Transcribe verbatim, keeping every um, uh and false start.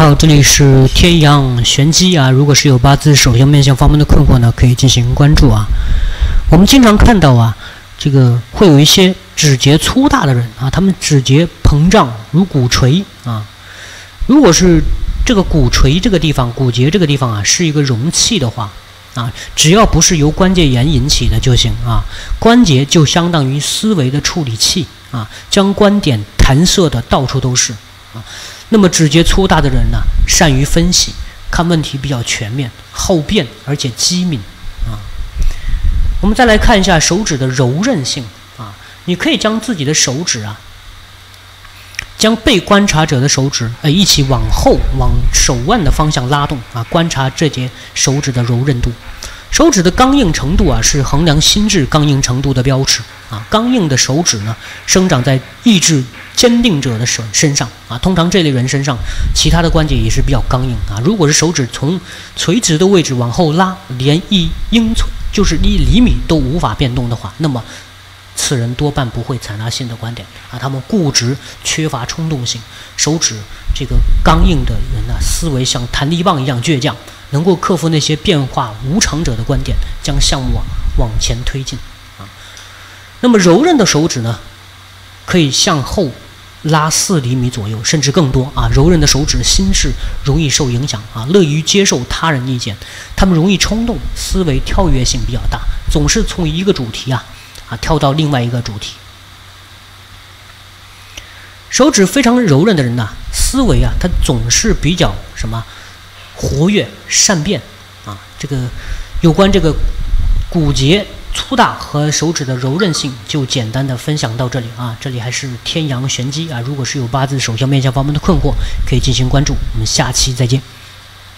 好，这里是天阳玄机啊。如果是有八字手相面相方面的困惑呢，可以进行关注啊。我们经常看到啊，这个会有一些指节粗大的人啊，他们指节膨胀如鼓槌啊。如果是这个鼓槌这个地方、骨节这个地方啊，是一个容器的话啊，只要不是由关节炎引起的就行啊。关节就相当于思维的处理器啊，将观点弹射的到处都是啊。那么指节粗大的人呢，善于分析，看问题比较全面，好辩而且机敏啊。我们再来看一下手指的柔韧性啊，你可以将自己的手指啊，将被观察者的手指呃一起往后往手腕的方向拉动啊，观察这节手指的柔韧度。手指的刚硬程度啊，是衡量心智刚硬程度的标尺啊。刚硬的手指呢，生长在意志坚定者的手身上啊。通常这类人身上，其他的关节也是比较刚硬啊。如果是手指从垂直的位置往后拉，连一英寸，就是一厘米都无法变动的话，那么此人多半不会采纳新的观点啊。他们固执，缺乏冲动性，手指这个刚硬的人呢、啊，思维像弹力棒一样倔强。能够克服那些变化无常者的观点，将项目往前推进啊。那么柔韧的手指呢，可以向后拉四厘米左右，甚至更多啊。柔韧的手指心智容易受影响啊，乐于接受他人意见，他们容易冲动，思维跳跃性比较大，总是从一个主题啊啊跳到另外一个主题。手指非常柔韧的人呢，思维啊，他总是比较什么？活跃善变啊，这个有关这个骨节粗大和手指的柔韧性，就简单的分享到这里啊。这里还是天阳玄机啊，如果是有八字手相面相方面的困惑，可以进行关注。我们下期再见。